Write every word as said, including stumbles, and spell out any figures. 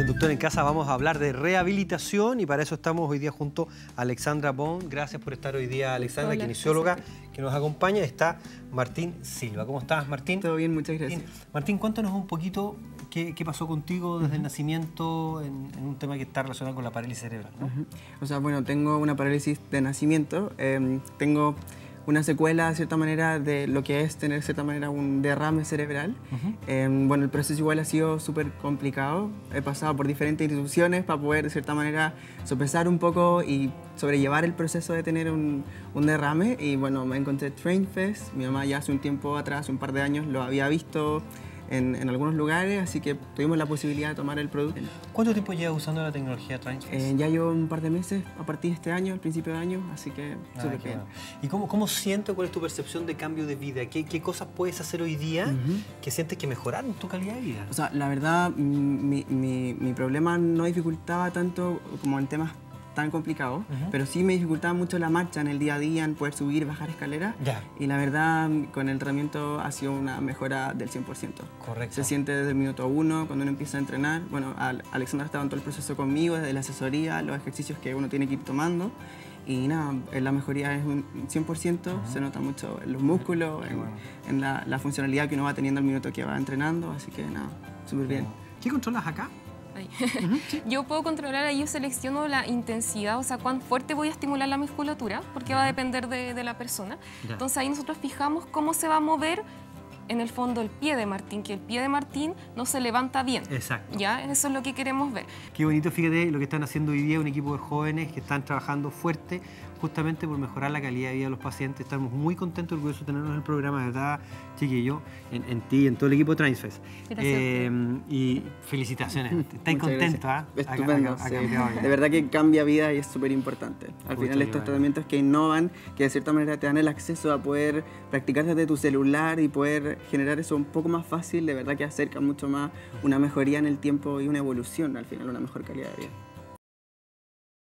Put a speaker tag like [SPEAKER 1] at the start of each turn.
[SPEAKER 1] en Doctor en Casa vamos a hablar de rehabilitación y para eso estamos hoy día junto a Alexandra Pons. Gracias por estar hoy día, Alexandra,
[SPEAKER 2] Hola,
[SPEAKER 1] kinesióloga
[SPEAKER 2] gracias.
[SPEAKER 1] que nos acompaña. Está Martín Silva. ¿Cómo estás, Martín?
[SPEAKER 3] Todo bien, muchas gracias.
[SPEAKER 1] Martín, cuéntanos un poquito qué, qué pasó contigo desde uh-huh. el nacimiento en, en un tema que está relacionado con la parálisis cerebral, ¿no?
[SPEAKER 3] Uh-huh. O sea, bueno, tengo una parálisis de nacimiento. Eh, tengo una secuela, de cierta manera, de lo que es tener, de cierta manera, un derrame cerebral. Uh-huh. eh, bueno, el proceso igual ha sido súper complicado. He pasado por diferentes instituciones para poder, de cierta manera, sopesar un poco y sobrellevar el proceso de tener un, un derrame. Y bueno, me encontré TrainFest. Mi mamá ya hace un tiempo atrás, un par de años, lo había visto En, en algunos lugares, así que tuvimos la posibilidad de tomar el producto.
[SPEAKER 1] ¿Cuánto tiempo llevas usando la tecnología TrainFest?
[SPEAKER 3] Eh, ya llevo un par de meses a partir de este año, al principio de año, así que
[SPEAKER 1] ah,
[SPEAKER 3] súper bien.
[SPEAKER 1] Bueno. ¿Y cómo, cómo sientes, cuál es tu percepción de cambio de vida? ¿Qué, qué cosas puedes hacer hoy día uh-huh. que sientes que mejoraron tu calidad de vida?
[SPEAKER 3] O sea, la verdad, mi, mi, mi problema no dificultaba tanto como en temas tan complicado, uh-huh. pero sí me dificultaba mucho la marcha en el día a día, en poder subir y bajar escaleras.
[SPEAKER 1] Ya.
[SPEAKER 3] Y la verdad, con el tratamiento ha sido una mejora del cien por ciento.
[SPEAKER 1] Correcto.
[SPEAKER 3] Se siente desde el minuto uno, cuando uno empieza a entrenar. Bueno, Alexandra estaba en todo el proceso conmigo, desde la asesoría, los ejercicios que uno tiene que ir tomando. Y nada, la mejoría es un cien por ciento, uh-huh. se nota mucho en los músculos, en, bueno. en la, la funcionalidad que uno va teniendo al minuto que va entrenando, así que nada, súper bien.
[SPEAKER 1] ¿Qué controlas acá?
[SPEAKER 2] Uh-huh, sí. Yo puedo controlar, ahí yo selecciono la intensidad, o sea, cuán fuerte voy a estimular la musculatura, porque va a depender de, de la persona. Ya. Entonces ahí nosotros fijamos cómo se va a mover en el fondo el pie de Martín, que el pie de Martín no se levanta bien.
[SPEAKER 1] Exacto.
[SPEAKER 2] ¿Ya? Eso es lo que queremos ver.
[SPEAKER 1] Qué bonito, fíjate lo que están haciendo hoy día un equipo de jóvenes que están trabajando fuerte justamente por mejorar la calidad de vida de los pacientes. Estamos muy contentos y orgullosos de tenernos en el programa, de verdad, chiquillos, en, en ti, en todo el equipo de TrainFest.
[SPEAKER 2] Gracias.
[SPEAKER 1] Eh, y felicitaciones. ¿Estáis contentos? ¿Ah?
[SPEAKER 3] Estupendo,
[SPEAKER 1] acá, acá,
[SPEAKER 3] sí.
[SPEAKER 1] acá,
[SPEAKER 3] de verdad que cambia vida y es súper importante. Al
[SPEAKER 1] Mucho
[SPEAKER 3] final estos
[SPEAKER 1] bien.
[SPEAKER 3] tratamientos que innovan, que de cierta manera te dan el acceso a poder practicar desde tu celular y poder generar eso un poco más fácil, de verdad que acerca mucho más una mejoría en el tiempo y una evolución, al final, una mejor calidad de vida.